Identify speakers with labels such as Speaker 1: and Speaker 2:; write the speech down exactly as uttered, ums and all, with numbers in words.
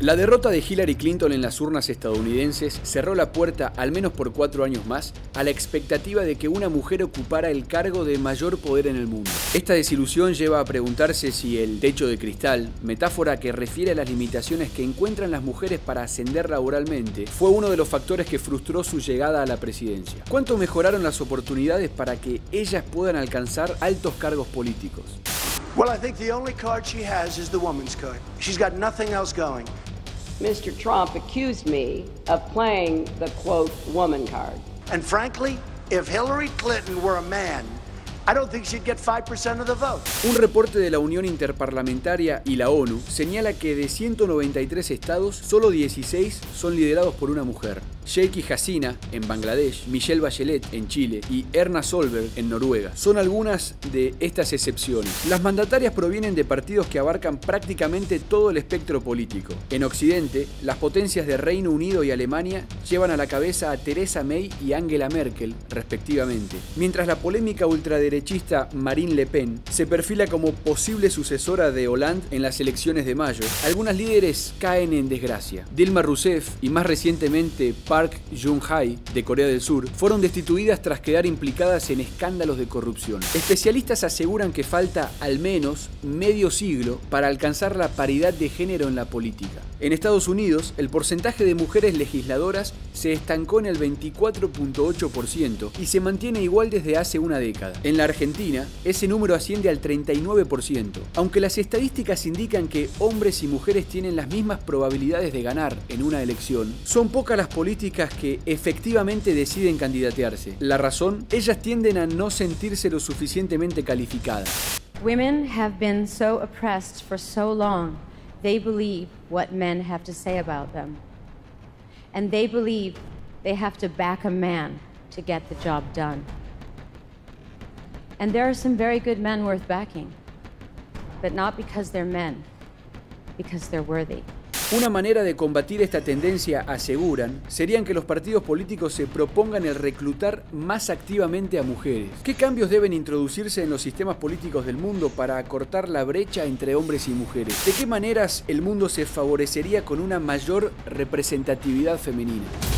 Speaker 1: La derrota de Hillary Clinton en las urnas estadounidenses cerró la puerta, al menos por cuatro años más, a la expectativa de que una mujer ocupara el cargo de mayor poder en el mundo. Esta desilusión lleva a preguntarse si el techo de cristal, metáfora que refiere a las limitaciones que encuentran las mujeres para ascender laboralmente, fue uno de los factores que frustró su llegada a la presidencia. ¿Cuánto mejoraron las oportunidades para que ellas puedan alcanzar altos cargos políticos?
Speaker 2: Well, I think the only card she has is the woman's card. She's got nothing else going.
Speaker 3: Mister Trump accused me of playing the, quote, woman card.
Speaker 2: And frankly, if Hillary Clinton were a man, I don't think she'd get five percent of the vote.
Speaker 1: Un reporte de la Unión Interparlamentaria y la ONU señala que de ciento noventa y tres estados, solo dieciséis son liderados por una mujer. Sheikh Hasina en Bangladesh, Michelle Bachelet en Chile y Erna Solberg en Noruega son algunas de estas excepciones. Las mandatarias provienen de partidos que abarcan prácticamente todo el espectro político. En Occidente, las potencias de Reino Unido y Alemania llevan a la cabeza a Theresa May y Angela Merkel, respectivamente, mientras la polémica ultraderechista Marine Le Pen se perfila como posible sucesora de Hollande en las elecciones de mayo. Algunas líderes caen en desgracia. Dilma Rousseff y más recientemente Park Geun-hye de Corea del Sur fueron destituidas tras quedar implicadas en escándalos de corrupción. Especialistas aseguran que falta al menos medio siglo para alcanzar la paridad de género en la política. En Estados Unidos, el porcentaje de mujeres legisladoras se estancó en el veinticuatro punto ocho por ciento y se mantiene igual desde hace una década. En la Argentina, ese número asciende al treinta y nueve por ciento. Aunque las estadísticas indican que hombres y mujeres tienen las mismas probabilidades de ganar en una elección, son pocas las políticas que efectivamente deciden candidatearse. La razón, ellas tienden a no sentirse lo suficientemente calificadas.
Speaker 4: Women have been so oppressed for so long. They believe what men have to say about them. And they believe they have to back a man to get the job done. And there are some very good men worth backing, but not because they're men, because they're worthy.
Speaker 1: Una manera de combatir esta tendencia, aseguran, serían que los partidos políticos se propongan el reclutar más activamente a mujeres. ¿Qué cambios deben introducirse en los sistemas políticos del mundo para acortar la brecha entre hombres y mujeres? ¿De qué maneras el mundo se favorecería con una mayor representatividad femenina?